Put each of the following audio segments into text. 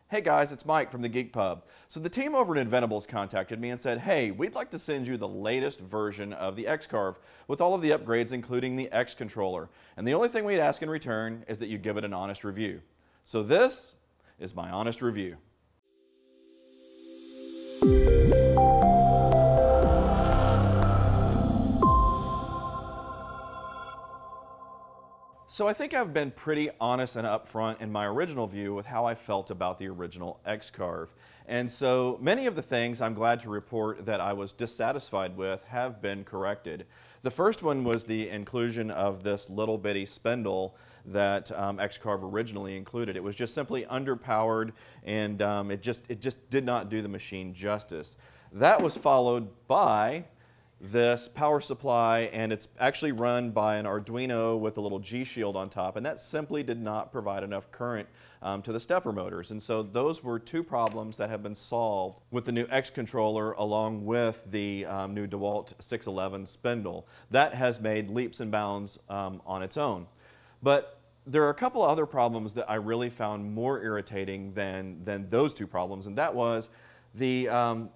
Hey guys, it's Mike from the Geek Pub. So the team over at Inventables contacted me and said, hey, we'd like to send you the latest version of the X-Carve with all of the upgrades, including the X controller. And the only thing we'd ask in return is that you give it an honest review. So this is my honest review. So I think I've been pretty honest and upfront in my original view with how I felt about the original X-Carve. And so many of the things I'm glad to report that I was dissatisfied with have been corrected. The first one was the inclusion of this little bitty spindle that X-Carve originally included. It was just simply underpowered, and it just did not do the machine justice. That was followed by this power supply, and it's actually run by an Arduino with a little G shield on top, and that simply did not provide enough current to the stepper motors. And so those were two problems that have been solved with the new X controller along with the new DeWalt 611 spindle. That has made leaps and bounds on its own. But there are a couple other problems that I really found more irritating than those two problems, and that was the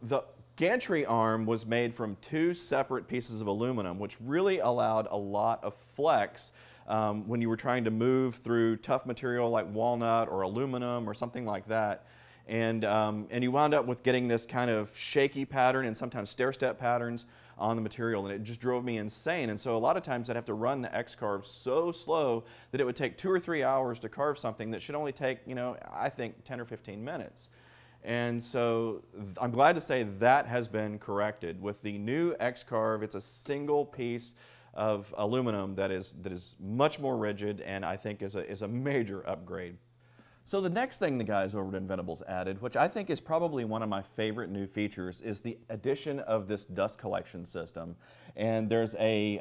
gantry arm was made from two separate pieces of aluminum, which really allowed a lot of flex when you were trying to move through tough material like walnut or aluminum or something like that. And you wound up with getting this kind of shaky pattern and sometimes stair-step patterns on the material, and it just drove me insane. And so a lot of times I'd have to run the X-Carve so slow that it would take 2 or 3 hours to carve something that should only take, I think 10 or 15 minutes. And so I'm glad to say that has been corrected. With the new X-Carve, it's a single piece of aluminum that is much more rigid, and I think is a major upgrade. So the next thing the guys over at Inventables added, which I think is probably one of my favorite new features, is the addition of this dust collection system. And there's a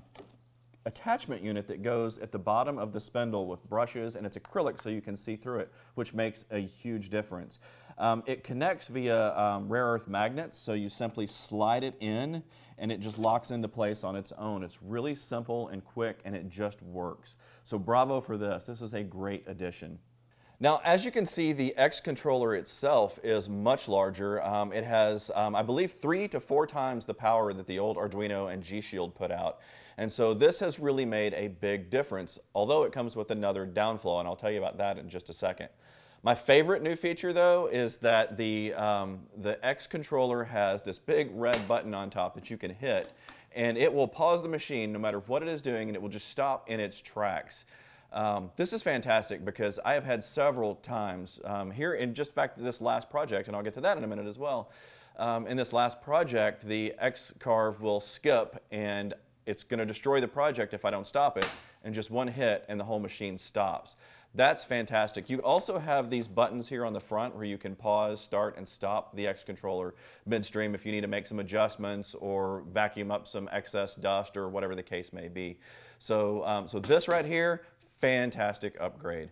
attachment unit that goes at the bottom of the spindle with brushes, and it's acrylic so you can see through it, which makes a huge difference. It connects via rare earth magnets, so you simply slide it in and it just locks into place on its own. It's really simple and quick, and it just works. So bravo for this. This is a great addition. Now, as you can see, the X controller itself is much larger. It has, I believe, 3 to 4 times the power that the old Arduino and G Shield put out. And so this has really made a big difference, although it comes with another downflow, and I'll tell you about that in just a second. My favorite new feature, though, is that the X controller has this big red button on top that you can hit, and it will pause the machine no matter what it is doing, and it will just stop in its tracks. This is fantastic because I have had several times here in just back to this last project, and I'll get to that in a minute as well. In this last project, the X-Carve will skip, and it's going to destroy the project if I don't stop it, and just one hit and the whole machine stops. That's fantastic. You also have these buttons here on the front where you can pause, start, and stop the X controller midstream if you need to make some adjustments or vacuum up some excess dust or whatever the case may be. So, so this right here, fantastic upgrade.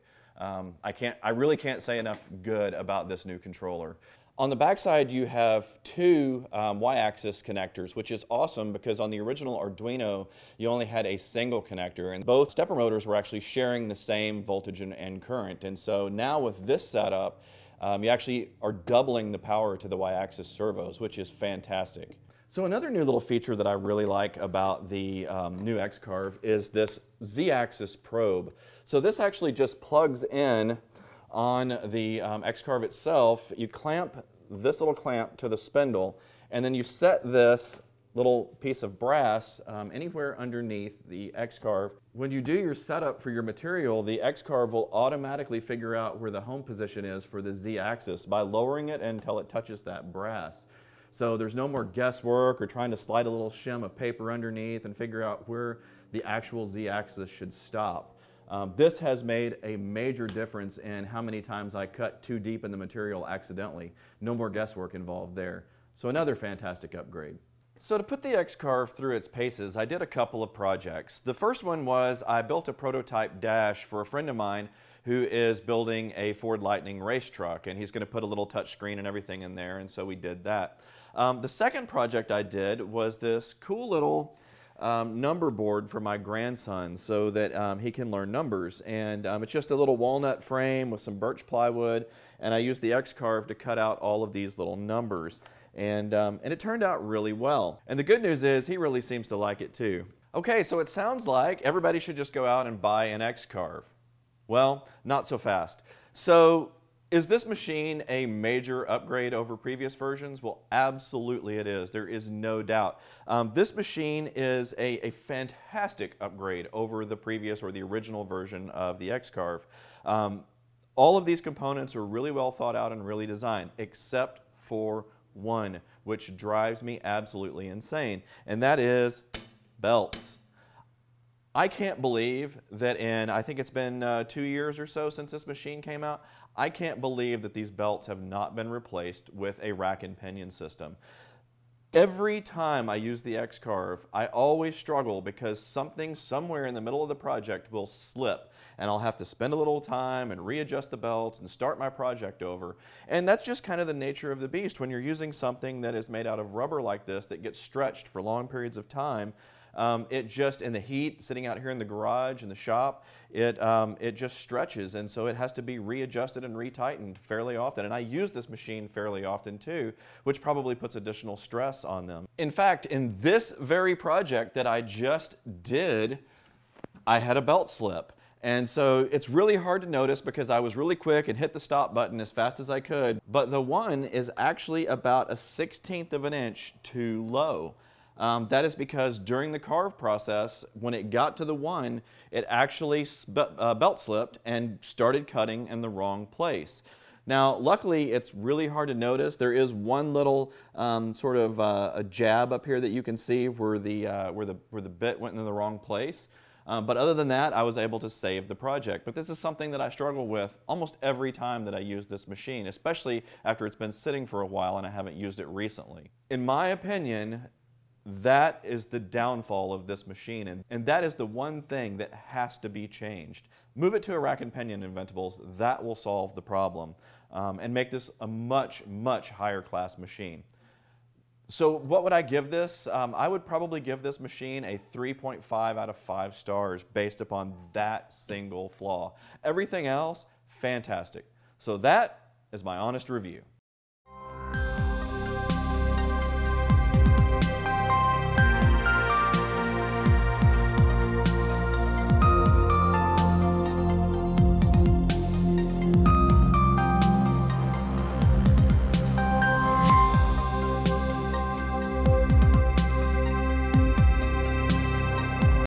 I really can't say enough good about this new controller. On the backside, you have two Y-axis connectors, which is awesome because on the original Arduino, you only had a single connector, and both stepper motors were actually sharing the same voltage and current. And so now with this setup, you actually are doubling the power to the Y-axis servos, which is fantastic. So another new little feature that I really like about the new X-Carve is this ZAxis Probe. So this actually just plugs in on the X-Carve itself. You clamp this little clamp to the spindle, and then you set this little piece of brass anywhere underneath the X-Carve. When you do your setup for your material, the X-Carve will automatically figure out where the home position is for the Z-axis by lowering it until it touches that brass. So there's no more guesswork or trying to slide a little shim of paper underneath and figure out where the actual Z-axis should stop. This has made a major difference in how many times I cut too deep in the material accidentally. No more guesswork involved there. So another fantastic upgrade. So to put the X-Carve through its paces, I did a couple of projects. The first one was I built a prototype dash for a friend of mine who is building a Ford Lightning race truck, and he's going to put a little touch screen and everything in there, and so we did that. The second project I did was this cool little number board for my grandson so that he can learn numbers. And it's just a little walnut frame with some birch plywood, and I used the X-Carve to cut out all of these little numbers. And it turned out really well. And the good news is he really seems to like it too. Okay, so it sounds like everybody should just go out and buy an X-Carve. Well, not so fast. So is this machine a major upgrade over previous versions? Well, absolutely it is. There is no doubt. This machine is a fantastic upgrade over the previous or the original version of the X-Carve. All of these components are really well thought out and really designed, except for one, which drives me absolutely insane, and that is belts. I can't believe that I think it's been 2 years or so since this machine came out, I can't believe that these belts have not been replaced with a rack and pinion system. Every time I use the X-Carve, I always struggle because something somewhere in the middle of the project will slip, and I'll have to spend a little time and readjust the belts and start my project over. And that's just kind of the nature of the beast. When you're using something that is made out of rubber like this that gets stretched for long periods of time, it just, in the heat, sitting out here in the garage, in the shop, it just stretches, and so it has to be readjusted and retightened fairly often. And I use this machine fairly often too, which probably puts additional stress on them. In fact, in this very project that I just did, I had a belt slip. And so it's really hard to notice because I was really quick and hit the stop button as fast as I could, but the one is actually about 1/16 of an inch too low. That is because during the carve process, when it got to the one, it actually belt slipped and started cutting in the wrong place. Now, luckily, it's really hard to notice. There is one little sort of a jab up here that you can see where the bit went in the wrong place. But other than that, I was able to save the project. But this is something that I struggle with almost every time that I use this machine, especially after it's been sitting for a while and I haven't used it recently. In my opinion, that is the downfall of this machine, and that is the one thing that has to be changed. Move it to a rack and pinion Inventables. That will solve the problem and make this a much, much higher class machine. So what would I give this? I would probably give this machine a 3.5 out of 5 stars based upon that single flaw. Everything else, fantastic. So that is my honest review.